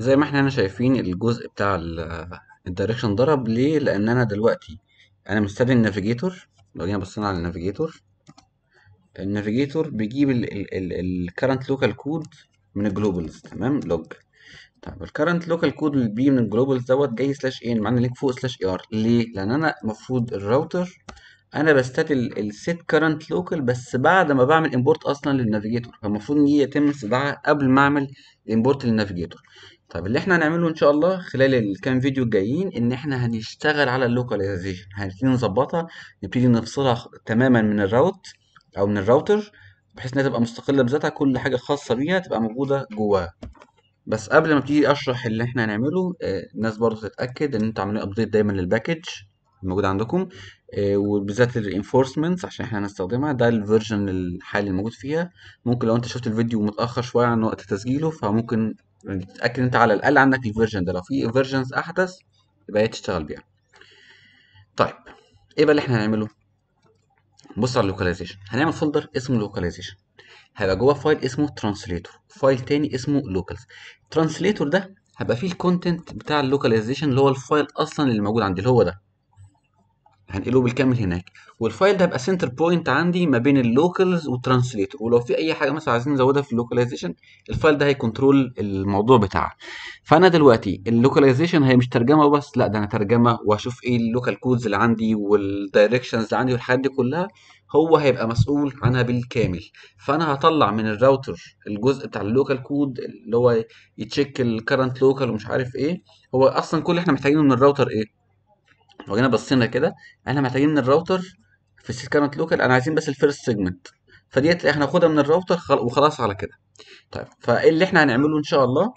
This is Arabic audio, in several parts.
زي ما احنا هنا شايفين الجزء بتاع الدايركشن ضرب ليه، لان انا دلوقتي انا مستخدم النافيجيتور. لو جينا بصينا على النافيجيتور بيجيب الكرنت لوكال كود من الجلوبالز، تمام، لوج. طب الكرنت لوكال كود اللي بيه من الجلوبالز دوت جاي سلاش ايه، معنى ليك فوق سلاش اي ار. ليه؟ لان انا المفروض الراوتر انا بستدعي السيت كرنت لوكال بس بعد ما بعمل امبورت اصلا للنافيجيتور، فالمفروض ان هي يتم استدعائها قبل ما اعمل امبورت للنافيجيتور. طيب اللي احنا هنعمله ان شاء الله خلال الكام فيديو الجايين ان احنا هنشتغل على اللوكاليزيشن، هنبتدي نظبطها، نبتدي نفصلها تماما من الراوت او من الراوتر، بحيث انها تبقى مستقله بذاتها، كل حاجه خاصه بيها تبقى موجوده جواها. بس قبل ما ابتدي اشرح اللي احنا هنعمله، الناس برضه تتاكد ان انتوا عاملين ابديت دايما للباكج الموجود عندكم، وبالذات الرينفورسمنتس عشان احنا هنستخدمها، ده الفيرجن الحالي الموجود فيها. ممكن لو انت شفت الفيديو متاخر شويه عن وقت تسجيله، فممكن تتاكد انت على الاقل عندك الفيرجن ده، لو في فيرجنز احدث يبقى هي تشتغل بيها. طيب ايه بقى اللي احنا هنعمله؟ بص على اللوكاليزيشن، هنعمل فولدر اسمه لوكاليزيشن، هيبقى جواه فايل اسمه ترانسليتور، فايل تاني اسمه لوكالز. ترانسليتور ده هيبقى فيه الكونتنت بتاع اللوكاليزيشن اللي هو الفايل اصلا اللي موجود عندي، اللي هو ده هنقله بالكامل هناك. والفايل ده هيبقى سنتر بوينت عندي ما بين اللوكالز والترانسليتور، ولو في اي حاجه مثلا عايزين نزودها في اللوكاليزيشن الفايل ده هيكنترول الموضوع بتاعها. فانا دلوقتي اللوكاليزيشن هي مش ترجمه بس، لا ده انا ترجمه واشوف ايه اللوكال كودز اللي عندي والدايركشنز اللي عندي والحاجات دي كلها، هو هيبقى مسؤول عنها بالكامل. فانا هطلع من الراوتر الجزء بتاع اللوكال كود اللي هو يتشيك الكرنت لوكال ومش عارف ايه. هو اصلا كل اللي احنا محتاجينه من الراوتر ايه؟ لو جينا بصينا كده احنا محتاجين من الراوتر في السيت كارنت لوكال، انا عايزين بس الفيرست سيجمنت، فديت احنا هناخدها من الراوتر وخلاص على كده. طيب فايه اللي احنا هنعمله ان شاء الله؟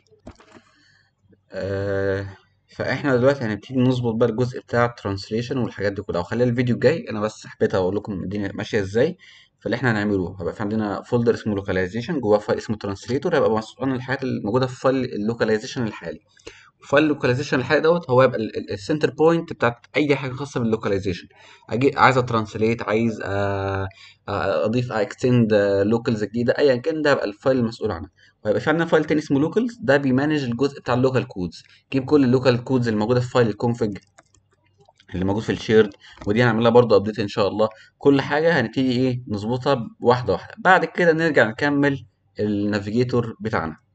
آه فاحنا دلوقتي هنبتدي نظبط بقى الجزء بتاع الترانسليشن والحاجات دي كلها، وخليها الفيديو الجاي، انا بس حبيت اقول لكم الدنيا ماشيه ازاي. فاللي احنا هنعمله هيبقى في عندنا فولدر اسمه لوكاليزيشن، جواه فايل اسمه ترانسليتور هيبقى مسؤول عن الحاجات الموجوده في فايل اللوكاليزيشن الحالي. فايل اللوكاليزيشن الحالي دوت هو يبقى السنتر بوينت بتاعت اي حاجه خاصه باللوكاليزيشن. اجي عايز اترانسليت، عايز اضيف اكستند لوكالز جديده، ايا كان ده هيبقى الفايل المسؤول عنها. وهيبقى في عندنا فايل تاني اسمه لوكالز، ده بيمانج الجزء بتاع اللوكال كودز، جيب كل اللوكال كودز اللي موجوده في فايل الكونفج اللي موجود في الشيرد، ودي هنعملها برضو ابديت ان شاء الله. كل حاجه هنبتدي ايه نظبطها واحده واحده، بعد كده نرجع نكمل النافيجيتور بتاعنا.